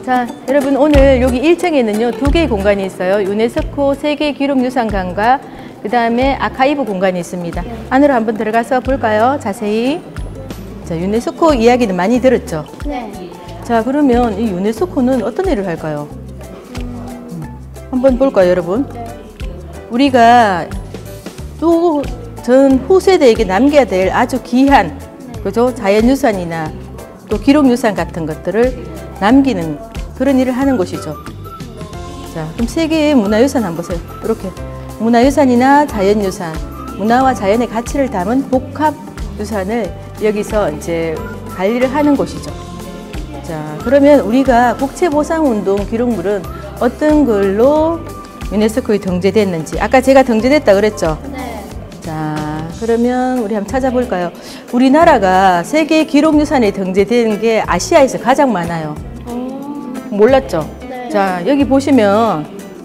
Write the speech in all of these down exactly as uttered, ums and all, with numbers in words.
자, 여러분 오늘 여기 일 층에는요 두 개의 공간이 있어요. 유네스코 세계기록유산관과 그 다음에 아카이브 공간이 있습니다. 안으로 한번 들어가서 볼까요? 자세히. 자, 유네스코 이야기는 많이 들었죠? 네. 자, 그러면 이 유네스코는 어떤 일을 할까요? 음, 한번 볼까요, 여러분? 네. 우리가 또 전 후세대에게 남겨야 될 아주 귀한, 그죠? 자연유산이나 또 기록유산 같은 것들을 남기는 그런 일을 하는 곳이죠. 자, 그럼 세계의 문화유산 한번 보세요. 이렇게 문화유산이나 자연유산, 문화와 자연의 가치를 담은 복합유산을 여기서 이제 관리를 하는 곳이죠. 자, 그러면 우리가 국제보상운동 기록물은 어떤 걸로 유네스코에 등재됐는지, 아까 제가 등재됐다 그랬죠? 네. 자, 그러면 우리 한번 찾아볼까요? 우리나라가 세계 기록유산에 등재된 게 아시아에서 가장 많아요. 몰랐죠? 네. 자, 여기 보시면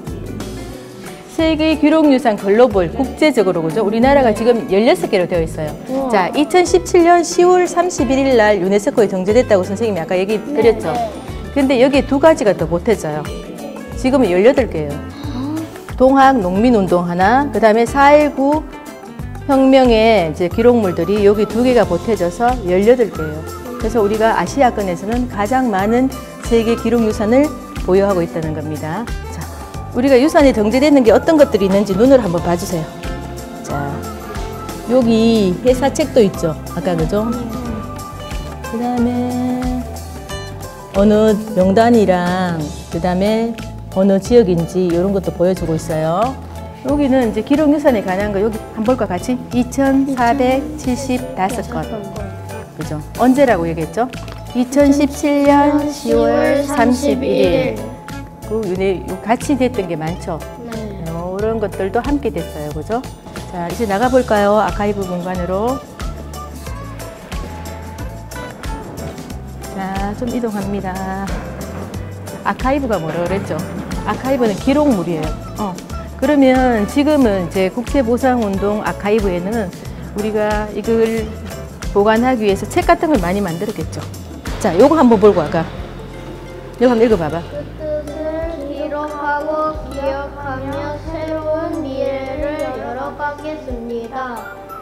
세계 기록유산 글로벌 국제적으로, 그죠? 우리나라가 지금 열여섯 개로 되어 있어요. 우와. 자, 이천십칠 년 시월 삼십일일 날 유네스코에 등재됐다고 선생님이 아까 얘기 드렸죠? 네. 근데 여기에 두 가지가 더 보태져요. 지금은 열여덟 개예요. 동학 농민운동 하나, 그 다음에 사 일구 혁명의 이제 기록물들이 여기 두 개가 보태져서 열여덟 개예요. 그래서 우리가 아시아권에서는 가장 많은 세계 기록유산을 보유하고 있다는 겁니다. 자, 우리가 유산에 등재되는 게 어떤 것들이 있는지 눈으로 한번 봐주세요. 자, 여기 회사책도 있죠. 아까 그죠? 그 다음에 어느 명단이랑 그 다음에 어느 지역인지 이런 것도 보여주고 있어요. 여기는 이제 기록유산에 관한 거 여기 한번 볼까 같이? 이천사백칠십오 건. 그죠? 언제라고 얘기했죠? 이천십칠 년 시월 삼십일일. 그 유네 같이 됐던 게 많죠? 네. 이런 것들도 함께 됐어요. 그죠? 자, 이제 나가 볼까요? 아카이브 공간으로. 자, 좀 이동합니다. 아카이브가 뭐라 그랬죠? 아카이브는 기록물이에요. 어. 그러면 지금은 이제 국제보상운동 아카이브에는 우리가 이걸 보관하기 위해서 책 같은 걸 많이 만들었겠죠. 자, 요거 한번 보고 아까. 요거 한번 읽어봐봐. 그 뜻을 기록하고 기억하며 새로운 미래를 열어가겠습니다.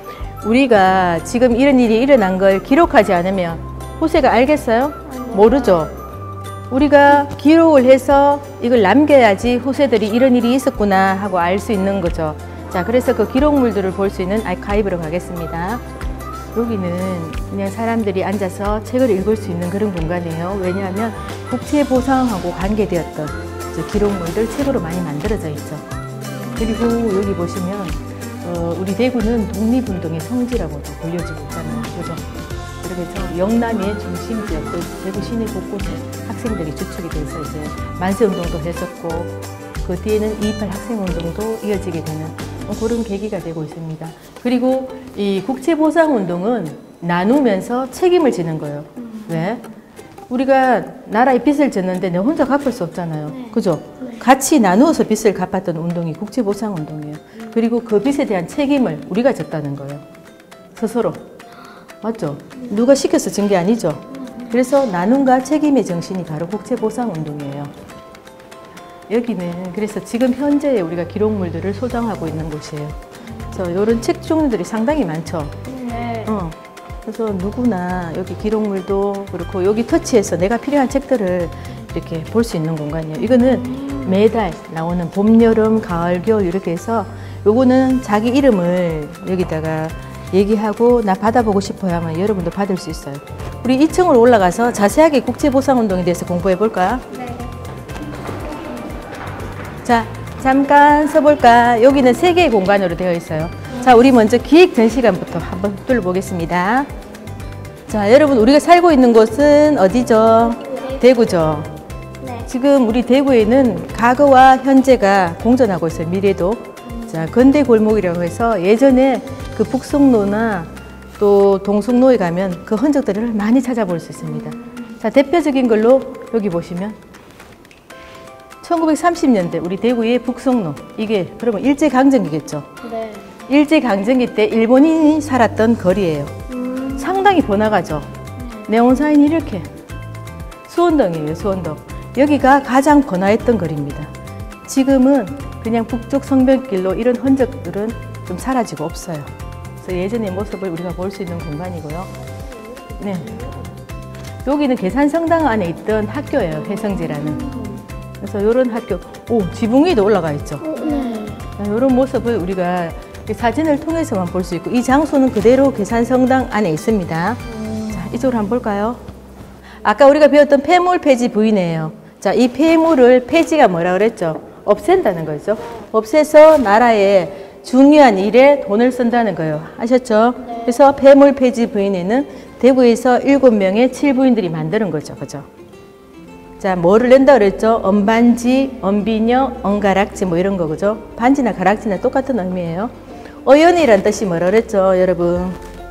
우리가 지금 이런 일이 일어난 걸 기록하지 않으면 후세가 알겠어요? 모르죠. 우리가 기록을 해서 이걸 남겨야지 후세들이 이런 일이 있었구나 하고 알 수 있는 거죠. 자, 그래서 그 기록물들을 볼 수 있는 아카이브로 가겠습니다. 여기는 그냥 사람들이 앉아서 책을 읽을 수 있는 그런 공간이에요. 왜냐하면 국제보상하고 관계되었던 이제 기록물들 책으로 많이 만들어져 있죠. 그리고 여기 보시면 어, 우리 대구는 독립운동의 성지라고도 불려지고 있잖아요. 그죠? 그래서 영남의 중심 지역, 또 대구 시내 곳곳에 학생들이 주축이 돼서 이제 만세운동도 했었고, 그 뒤에는 이이팔 학생운동도 이어지게 되는 그런 계기가 되고 있습니다. 그리고 이 국제보상운동은 나누면서 책임을 지는 거예요. 음. 왜? 우리가 나라에 빚을 졌는데 내 혼자 갚을 수 없잖아요. 네. 그죠? 네. 같이 나누어서 빚을 갚았던 운동이 국제보상운동이에요. 음. 그리고 그 빚에 대한 책임을 우리가 졌다는 거예요. 스스로. 맞죠? 누가 시켜서 진 게 아니죠. 그래서 나눔과 책임의 정신이 바로 국제보상운동이에요. 여기는 그래서 지금 현재 우리가 기록물들을 소장하고 있는 곳이에요. 그래서 이런 책 종류들이 상당히 많죠. 네. 어. 그래서 누구나 여기 기록물도 그렇고 여기 터치해서 내가 필요한 책들을 이렇게 볼 수 있는 공간이에요. 이거는 매달 나오는 봄, 여름, 가을, 겨울 이렇게 해서 요거는 자기 이름을 여기다가 얘기하고 나 받아보고 싶어요 하면 여러분도 받을 수 있어요. 우리 이 층으로 올라가서 자세하게 국제보상운동에 대해서 공부해 볼까요? 네. 자, 잠깐 서볼까? 여기는 세 개의 공간으로 되어 있어요. 자, 우리 먼저 기획 전시관부터 한번 둘러보겠습니다. 자, 여러분 우리가 살고 있는 곳은 어디죠? 네. 대구죠. 네. 지금 우리 대구에는 과거와 현재가 공존하고 있어요. 미래도. 자, 근대 골목이라고 해서 예전에 그 북송로나 또 동숭로에 가면 그 흔적들을 많이 찾아볼 수 있습니다. 자, 대표적인 걸로 여기 보시면 천구백삼십 년대 우리 대구의 북송로, 이게 그러면 일제강점기겠죠. 네. 일제강점기 때 일본인이 살았던 거리예요. 음. 상당히 번화가죠. 네온사인이 이렇게 수원동이에요. 수원동. 여기가 가장 번화했던 거리입니다. 지금은 그냥 북쪽 성벽길로 이런 흔적들은 좀 사라지고 없어요. 그래서 예전의 모습을 우리가 볼 수 있는 공간이고요. 네. 여기는 계산성당 안에 있던 학교예요. 회성제라는. 그래서 이런 학교, 오, 지붕 위에도 올라가 있죠. 네. 이런 모습을 우리가 사진을 통해서만 볼 수 있고, 이 장소는 그대로 계산성당 안에 있습니다. 자, 이쪽으로 한번 볼까요? 아까 우리가 배웠던 폐물 폐지 부인이에요. 자, 이 폐물을 폐지가 뭐라 그랬죠? 없앤다는 거죠. 없애서 나라의 중요한 일에 돈을 쓴다는 거예요. 아셨죠? 네. 그래서 폐물 폐지 부인회는 대구에서 일곱 명의 칠부인들이 만드는 거죠. 그죠? 자, 뭐를 낸다 그랬죠? 언반지, 언비녀, 언가락지 뭐 이런 거, 그죠? 반지나 가락지나 똑같은 의미예요. 어연이란 뜻이 뭐라 그랬죠, 여러분?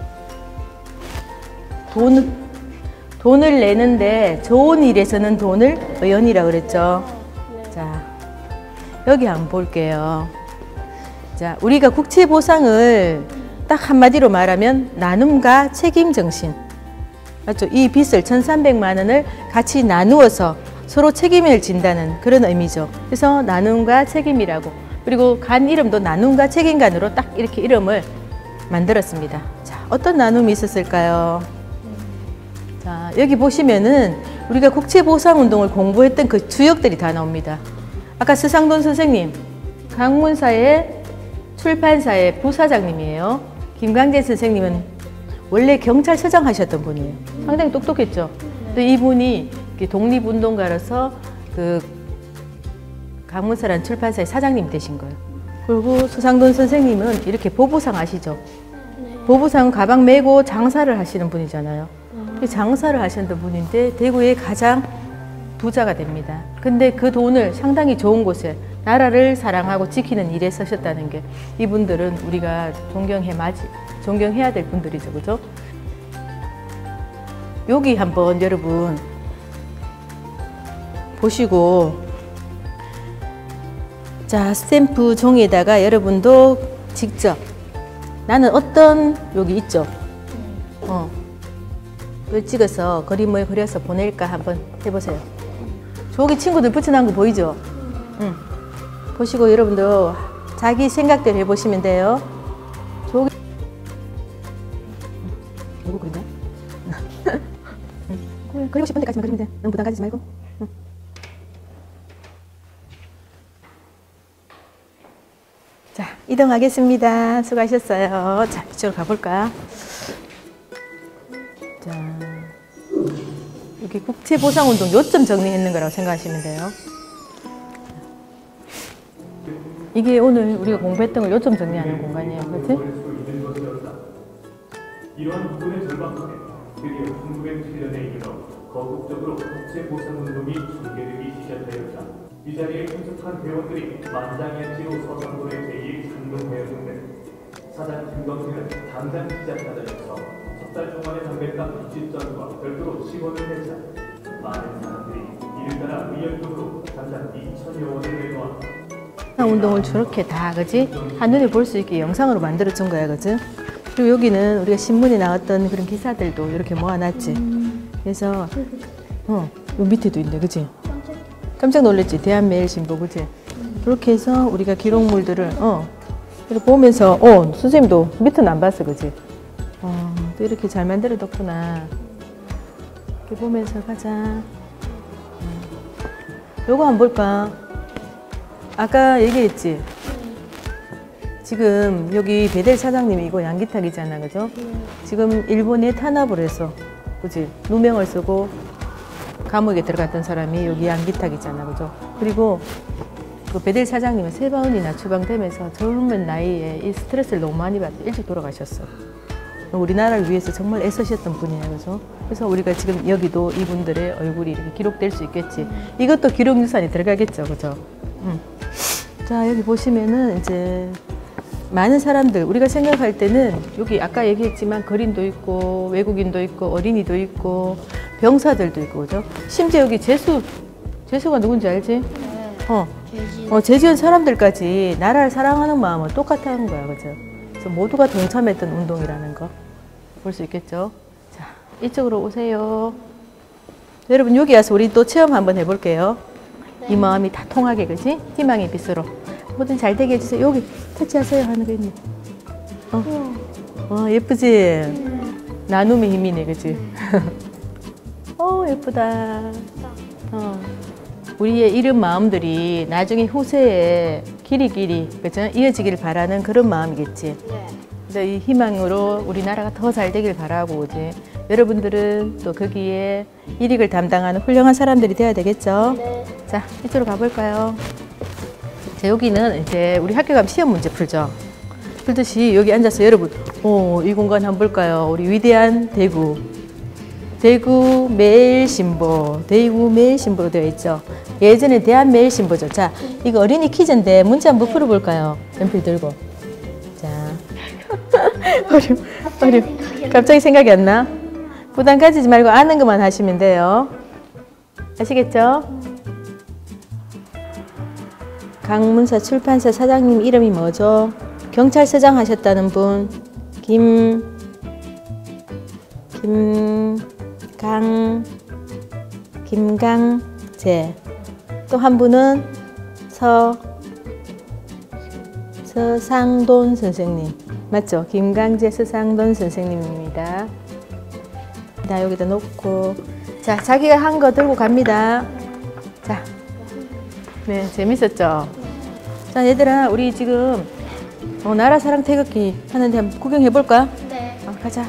돈, 돈을 내는데 좋은 일에서는 돈을 어연이라고 그랬죠. 자, 여기 한번 볼게요. 자, 우리가 국채보상을 딱 한마디로 말하면 나눔과 책임정신. 맞죠? 이 빚을 천삼백만 원을 같이 나누어서 서로 책임을 진다는 그런 의미죠. 그래서 나눔과 책임이라고. 그리고 간 이름도 나눔과 책임간으로 딱 이렇게 이름을 만들었습니다. 자, 어떤 나눔이 있었을까요? 자, 여기 보시면은 우리가 국채보상운동을 공부했던 그 주역들이 다 나옵니다. 아까 서상돈 선생님, 강문사의 출판사의 부사장님이에요. 김광재 선생님은 원래 경찰서장 하셨던 분이에요. 상당히 똑똑했죠. 근데 이분이 독립운동가로서 그 강문사라는 출판사의 사장님이 되신 거예요. 그리고 서상돈 선생님은 이렇게 보부상 아시죠? 네. 보부상 가방 메고 장사를 하시는 분이잖아요. 아. 장사를 하시는 분인데 대구의 가장 부자가 됩니다. 근데 그 돈을 상당히 좋은 곳에 나라를 사랑하고 지키는 일에 쓰셨다는 게 이분들은 우리가 존경해 맞이, 존경해야 될 분들이죠. 그죠? 여기 한번 여러분 보시고, 자, 스탬프 종이에다가 여러분도 직접 나는 어떤 여기 있죠? 어, 을 찍어서 그림을 그려서 보낼까 한번 해보세요. 저기 친구들 붙여놓은 거 보이죠? 응. 보시고 여러분도 자기 생각대로 해보시면 돼요. 저기 누구 그린다? 응. 그리고 싶은 데까지만 그리면 돼. 너무 부담 가지지 말고. 응. 자, 이동하겠습니다. 수고하셨어요. 자, 이쪽으로 가볼까? 자, 여기 국채보상운동 요점 정리했는 거라고 생각하시면 돼요. 이게 오늘 우리가 공부했던 걸 요점 정리하는 공간이에요. 그렇지? 이러한 부분의 절박함에 드디어 천구백칠 년에 이르러 거국적으로 국채보상운동이 전개되기 시작하였다. 이 자리에 참석한 회원들이 만장일치로 서상돈의 제의에 찬동하였는데 사장 김건태는 당장 기자사전에서 석 달 동안의 담뱃값 이십전과 별도로 십 원을 내자 많은 사람들이 이를 따라 의연금으로 당장 이천여 원을 내놓았다. 운동을 저렇게 다, 그지? 한눈에 볼 수 있게 영상으로 만들어 준 거야, 그지? 그리고 여기는 우리가 신문에 나왔던 그런 기사들도 이렇게 모아놨지. 그래서, 어, 요 밑에도 있네, 그지? 깜짝 놀랐지? 대한매일신보, 그지? 그렇게 해서 우리가 기록물들을, 어, 이렇게 보면서, 어, 선생님도 밑에는 안 봤어, 그지? 어, 또 이렇게 잘 만들어 뒀구나. 이렇게 보면서 가자. 음. 요거 한번 볼까? 아까 얘기했지? 지금 여기 베델 사장님이 이거 양기탁이잖아, 그죠? 지금 일본에 탄압을 해서, 그지? 누명을 쓰고 감옥에 들어갔던 사람이 여기 양기탁이잖아, 그죠? 그리고 그 베델 사장님은 세바운이나 추방되면서 젊은 나이에 이 스트레스를 너무 많이 받고 일찍 돌아가셨어. 우리나라를 위해서 정말 애쓰셨던 분이에요, 그죠? 그래서 우리가 지금 여기도 이분들의 얼굴이 이렇게 기록될 수 있겠지. 이것도 기록유산에 들어가겠죠, 그죠? 음. 자, 여기 보시면은 이제 많은 사람들, 우리가 생각할 때는 여기 아까 얘기했지만 거린도 있고 외국인도 있고 어린이도 있고 병사들도 있고, 그죠? 심지어 여기 재수, 재수가 누군지 알지? 네. 어, 어, 재지원 사람들까지 나라를 사랑하는 마음은 똑같다는 거야, 그죠? 그래서 모두가 동참했던 운동이라는 거 볼 수 있겠죠? 자, 이쪽으로 오세요. 여러분 여기 와서 우리 또 체험 한번 해볼게요. 네. 이 마음이 다 통하게, 그지? 희망의 빛으로. 뭐든 잘 되게 해주세요. 여기 터치하세요 하는 거 있네. 어, 어 예쁘지? 나눔의 힘이네, 그지? 어, 예쁘다. 어. 우리의 이런 마음들이 나중에 후세에 길이 길이, 그죠? 이어지길 바라는 그런 마음이겠지. 네. 근데 이 희망으로 우리나라가 더 잘 되길 바라고, 그지? 여러분들은 또 거기에 일익을 담당하는 훌륭한 사람들이 되어야 되겠죠? 네. 자, 이쪽으로 가볼까요? 자, 여기는 이제 우리 학교 가면 시험 문제 풀죠. 풀듯이 여기 앉아서 여러분, 오, 이 공간 한번 볼까요? 우리 위대한 대구. 대구 매일신보, 대구 매일신보로 되어 있죠. 예전에 대한매일신보죠. 자, 이거 어린이 퀴즈인데 문제 한번 풀어볼까요? 연필 들고. 자, 어려, 어려. 갑자기 생각이 안 나? 부담 가지지 말고 아는 것만 하시면 돼요. 아시겠죠? 강문서 출판사 사장님 이름이 뭐죠? 경찰서장 하셨다는 분, 김, 김, 강, 김강재. 또 한 분은 서, 서상돈 선생님. 맞죠? 김강재 서상돈 선생님입니다. 자, 여기다 놓고. 자, 자기가 한 거 들고 갑니다. 자. 네, 재밌었죠? 자, 얘들아, 우리 지금 어, 나라 사랑 태극기 하는데 한번 구경해 볼까? 네. 어, 가자. 자,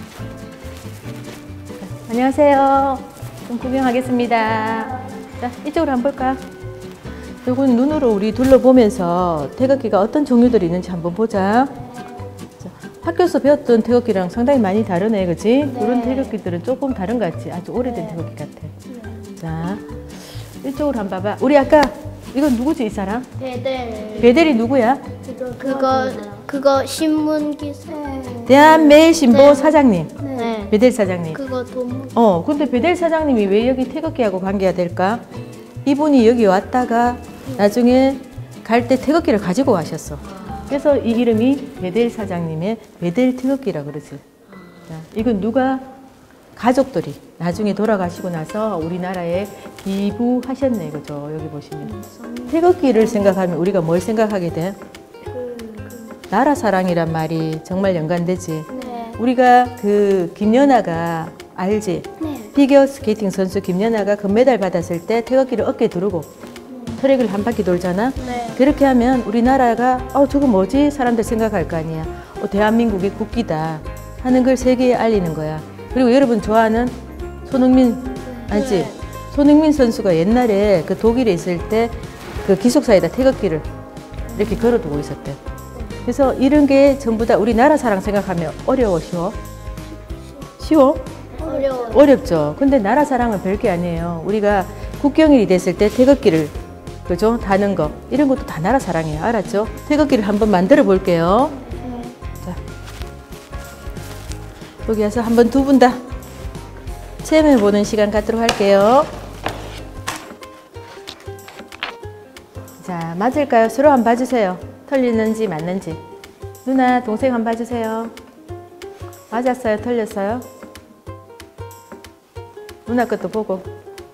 안녕하세요. 좀 구경하겠습니다. 자, 이쪽으로 한번 볼까? 요건 눈으로 우리 둘러보면서 태극기가 어떤 종류들이 있는지 한번 보자. 자, 학교에서 배웠던 태극기랑 상당히 많이 다르네, 그지? 네. 이런 태극기들은 조금 다른 것 같지? 아주 오래된 네. 태극기 같아. 자, 이쪽으로 한번 봐봐. 우리 아까 이건 누구지, 이 사람? 배들. 베델이 누구야? 그거 그거 신문 기사. 대한매일신보 네. 사장님. 네. 베델 사장님. 그거 돈. 어, 근데 베델 사장님이 왜 여기 태극기하고 관계가 될까? 이분이 여기 왔다가 나중에 갈 때 태극기를 가지고 가셨어. 그래서 이 이름이 베델 사장님의 베델 태극기라 그러지. 자, 이건 누가? 가족들이 나중에 돌아가시고 나서 우리나라에 기부하셨네, 그죠? 여기 보시면. 태극기를 생각하면 우리가 뭘 생각하게 돼? 나라 사랑이란 말이 정말 연관되지. 네. 우리가 그 김연아가 알지? 네. 피겨 스케이팅 선수 김연아가 금메달 받았을 때 태극기를 어깨에 두르고 트랙을 한 바퀴 돌잖아. 네. 그렇게 하면 우리나라가 어 저거 뭐지? 사람들 생각할 거 아니야. 어, 대한민국의 국기다 하는 걸 세계에 알리는 거야. 그리고 여러분 좋아하는 손흥민 알지? 네. 손흥민 선수가 옛날에 그 독일에 있을 때 그 기숙사에다 태극기를 이렇게 걸어두고 있었대. 그래서 이런 게 전부 다 우리나라 사랑 생각하면 어려워, 쉬워? 쉬워? 어려워. 어렵죠. 근데 나라 사랑은 별게 아니에요. 우리가 국경일이 됐을 때 태극기를 그죠? 다는 거 이런 것도 다 나라 사랑이에요. 알았죠? 태극기를 한번 만들어 볼게요. 네. 자, 여기 와서 한번 두 분 다 체험해 보는 시간 갖도록 할게요. 자, 맞을까요? 서로 한번 봐주세요. 틀리는지 맞는지. 누나, 동생 한번 봐주세요. 맞았어요? 틀렸어요? 누나 것도 보고.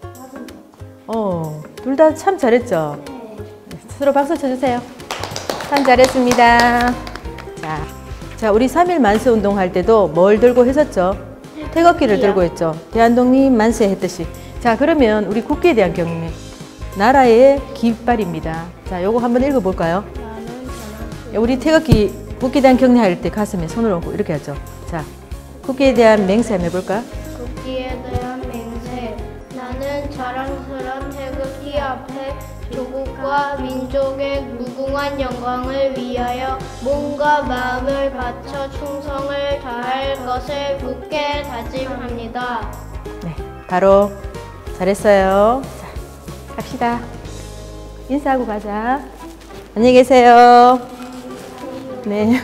어, 둘 다 참 잘했죠? 서로 박수 쳐주세요. 참 잘했습니다. 자, 자, 우리 삼 일 만세 운동 할 때도 뭘 들고 했었죠? 태극기를 들고 했죠. 대한독립 만세 했듯이. 자, 그러면 우리 국기에 대한 경례. 나라의 깃발입니다. 자, 요거 한번 읽어볼까요? 우리 태극기 국기에 대한 경례할 때 가슴에 손을 얹고 이렇게 하죠. 자, 국기에 대한 맹세 한번 해볼까? 국기에 대한 맹세. 나는 자랑스러운 태극기 앞에 조국과 민족의 무궁한 영광을 위하여 몸과 마음을 바쳐 충성을 다할 것을 굳게 다짐합니다. 네, 바로 잘했어요. 자, 갑시다. 인사하고 가자. 안녕히 계세요. 네.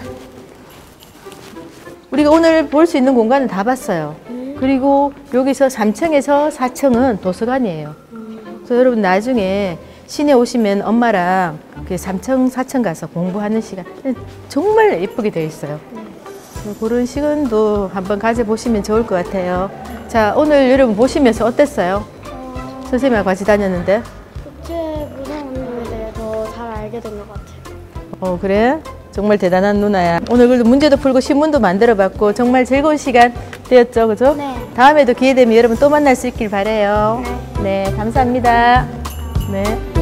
우리가 오늘 볼 수 있는 공간은 다 봤어요. 그리고 여기서 삼 층에서 사 층은 도서관이에요. 그래서 여러분 나중에 시내 오시면 엄마랑 그 삼 층, 사 층 가서 공부하는 시간 정말 예쁘게 되어 있어요. 그런 시간도 한번 가져보시면 좋을 것 같아요. 자, 오늘 여러분 보시면서 어땠어요? 어, 선생님하고 같이 다녔는데? 국제 무상운동에 대해서 잘 알게 된 것 같아요. 어, 그래? 정말 대단한 누나야. 오늘 그래도 문제도 풀고 신문도 만들어봤고 정말 즐거운 시간 되었죠, 그죠? 네. 다음에도 기회 되면 여러분 또 만날 수 있길 바래요. 네, 감사합니다. 네.